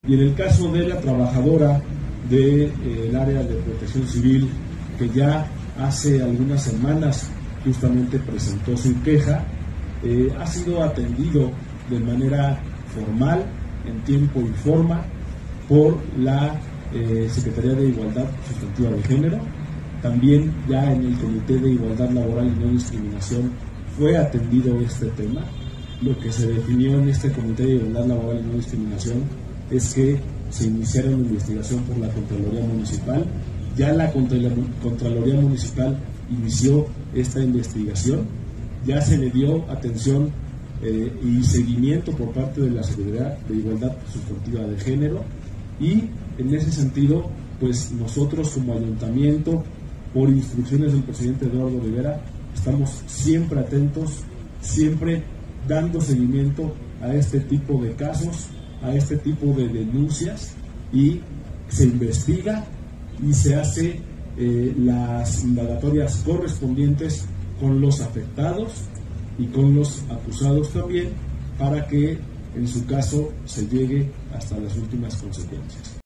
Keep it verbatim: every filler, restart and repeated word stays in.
Y en el caso de la trabajadora del de, eh, área de protección civil, que ya hace algunas semanas justamente presentó su queja, eh, ha sido atendido de manera formal, en tiempo y forma, por la eh, Secretaría de Igualdad Sustantiva de Género. También ya en el Comité de Igualdad Laboral y No Discriminación fue atendido este tema. Lo que se definió en este Comité de Igualdad Laboral y No Discriminación es que se iniciara una investigación por la Contraloría Municipal. Ya la Contraloría Municipal inició esta investigación, ya se le dio atención eh, y seguimiento por parte de la Secretaría de Igualdad Sustantiva de Género, y en ese sentido, pues nosotros como ayuntamiento, por instrucciones del presidente Eduardo Rivera, estamos siempre atentos, siempre dando seguimiento a este tipo de casos, a este tipo de denuncias, y se investiga y se hace eh, las indagatorias correspondientes con los afectados y con los acusados también, para que en su caso se llegue hasta las últimas consecuencias.